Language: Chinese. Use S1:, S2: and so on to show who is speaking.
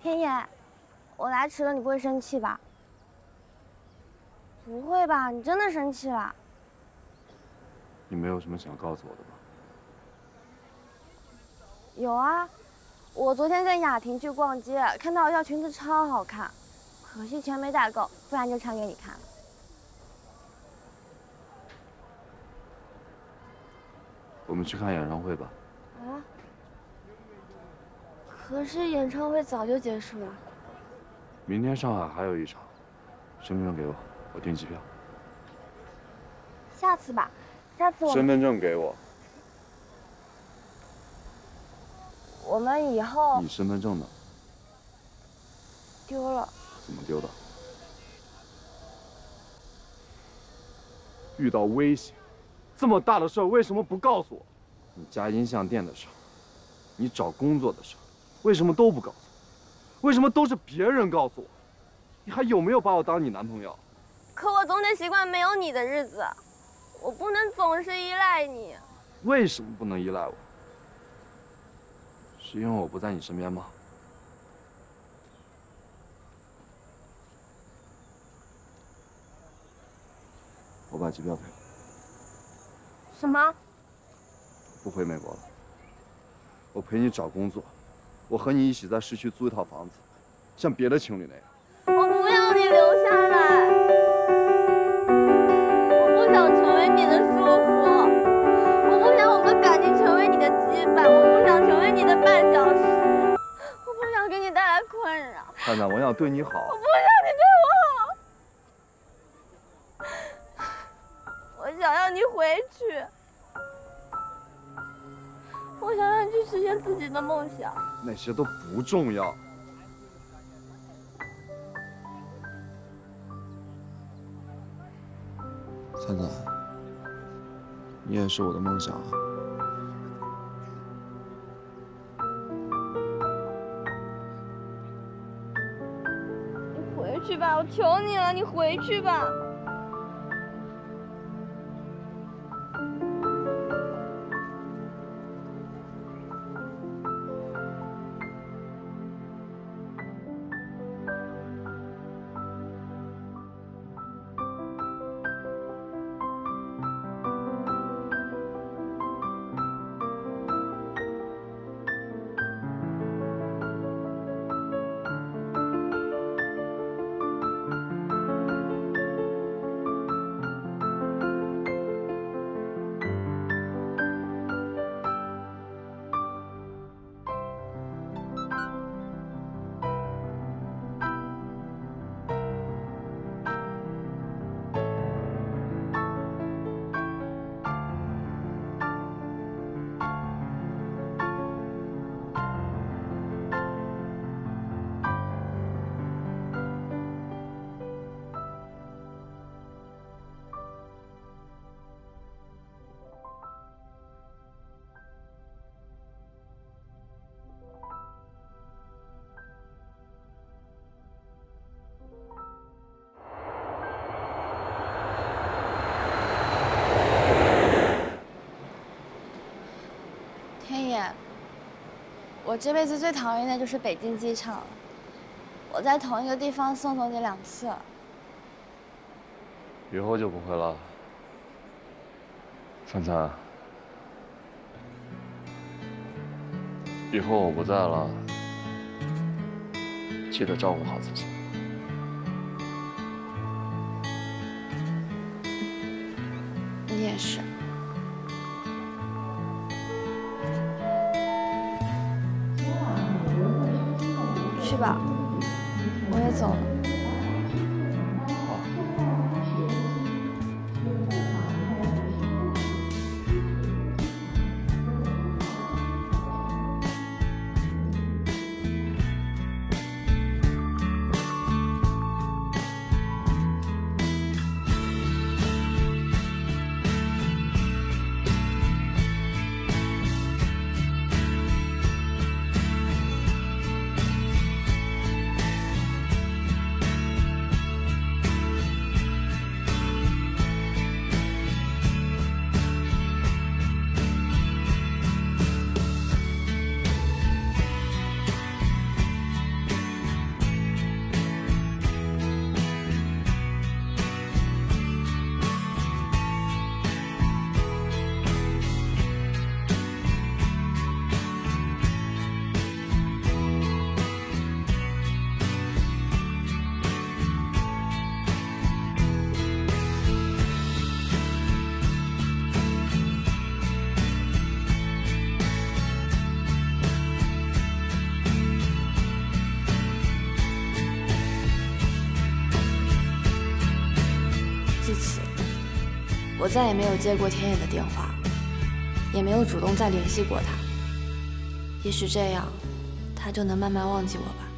S1: 天野，我来迟了，你不会生气吧？不会吧？你真的生气了？
S2: 你没有什么想告诉我的吗？
S1: 有啊，我昨天跟雅婷去逛街，看到一条裙子超好看，可惜钱没带够，不然就穿给你看了。
S2: 我们去看演唱会吧。
S1: 啊？可是演唱会早就结束了。
S2: 明天上海还有一场，身份证给我，我订机票。
S1: 下次吧，下次我们。
S2: 身份证给我。
S1: 我们以后。
S2: 你身份证呢？
S1: 丢了。
S2: 怎么丢的？遇到危险，这么大的事儿为什么不告诉我？你加音像店的事儿，你找工作的事儿，为什么都不告诉我？为什么都是别人告诉我？你还有没有把我当你男朋友？
S1: 可我总得习惯没有你的日子，我不能总是依赖你。
S2: 为什么不能依赖我？是因为我不在你身边吗？我把机票赔了。
S1: 什么？
S2: 不回美国了。我陪你找工作，我和你一起在市区租一套房子，像别的情侣那样。
S1: 我不要你留下来，我不想成为你的束缚，我不想我们的感情成为你的羁绊，我不想成为你的绊脚石，我不想给你带来困扰。
S2: 灿灿，我想对你好。
S1: 我不想你对我好，我想要你回去，我想让你去实现自己的梦想。
S2: 那些都不重要。灿灿，你也是我的梦想啊！
S1: 你回去吧，我求你了，你回去吧。天野，我这辈子最讨厌的就是北京机场，我在同一个地方送走你2次了。
S2: 以后就不会了。灿灿，以后我不在了，记得照顾好自己。
S1: 你也是。去吧，我也走了。
S3: 我再也没有接过天野的电话，也没有主动再联系过他。也许这样，他就能慢慢忘记我吧。